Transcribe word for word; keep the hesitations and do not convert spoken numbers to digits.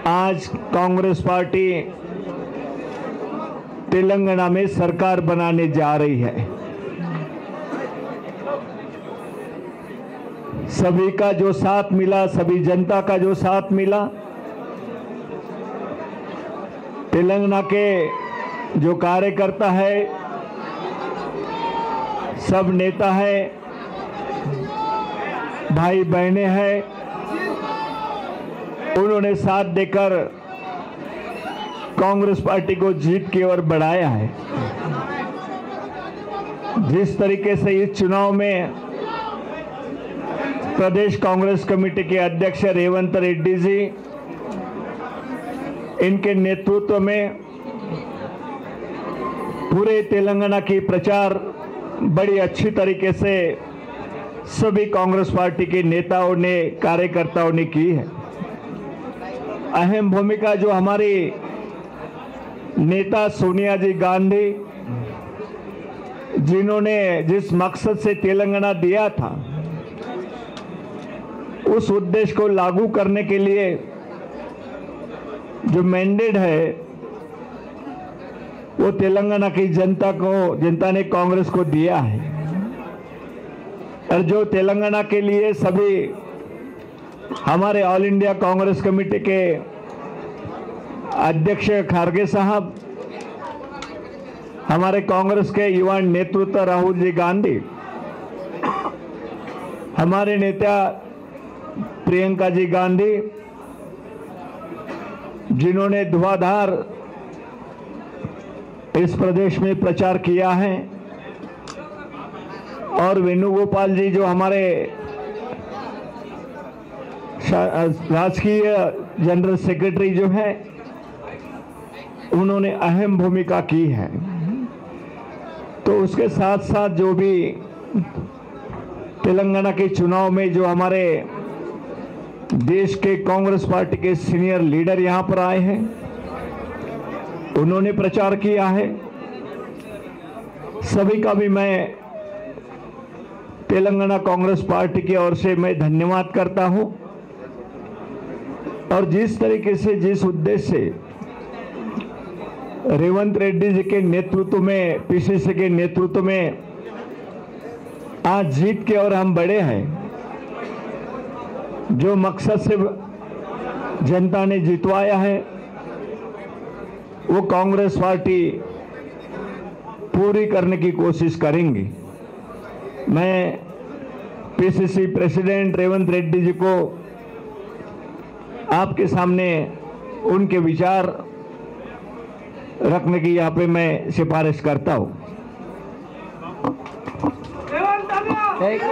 आज कांग्रेस पार्टी तेलंगाना में सरकार बनाने जा रही है। सभी का जो साथ मिला, सभी जनता का जो साथ मिला, तेलंगाना के जो कार्यकर्ता है, सब नेता है, भाई बहनें हैं, उन्होंने साथ देकर कांग्रेस पार्टी को जीत की ओर बढ़ाया है। जिस तरीके से इस चुनाव में प्रदेश कांग्रेस कमेटी के अध्यक्ष रेवंत रेड्डी जी, इनके नेतृत्व में पूरे तेलंगाना की प्रचार बड़ी अच्छी तरीके से सभी कांग्रेस पार्टी के नेताओं ने, कार्यकर्ताओं ने की है। अहम भूमिका जो हमारी नेता सोनिया जी गांधी, जिन्होंने जिस मकसद से तेलंगाना दिया था, उस उद्देश्य को लागू करने के लिए जो मैंडेट है, वो तेलंगाना की जनता को जनता ने कांग्रेस को दिया है। और जो तेलंगाना के लिए सभी हमारे ऑल इंडिया कांग्रेस कमेटी के अध्यक्ष खारगे साहब, हमारे कांग्रेस के युवा नेतृत्व राहुल जी गांधी, हमारे नेता प्रियंका जी गांधी, जिन्होंने धुआंधार इस प्रदेश में प्रचार किया है, और वेणुगोपाल जी जो हमारे राजकीय जनरल सेक्रेटरी जो है, उन्होंने अहम भूमिका की है। तो उसके साथ साथ जो भी तेलंगाना के चुनाव में जो हमारे देश के कांग्रेस पार्टी के सीनियर लीडर यहां पर आए हैं, उन्होंने प्रचार किया है। सभी का भी मैं तेलंगाना कांग्रेस पार्टी की ओर से मैं धन्यवाद करता हूं। और जिस तरीके से, जिस उद्देश्य से रेवंत रेड्डी जी के नेतृत्व में, पीसीसी के नेतृत्व में आज जीत के और हम बड़े हैं, जो मकसद से जनता ने जितवाया है, वो कांग्रेस पार्टी पूरी करने की कोशिश करेंगी। मैं पीसीसी प्रेसिडेंट रेवंत रेड्डी जी को आपके सामने उनके विचार रखने की यहाँ पे मैं सिफारिश करता हूँ।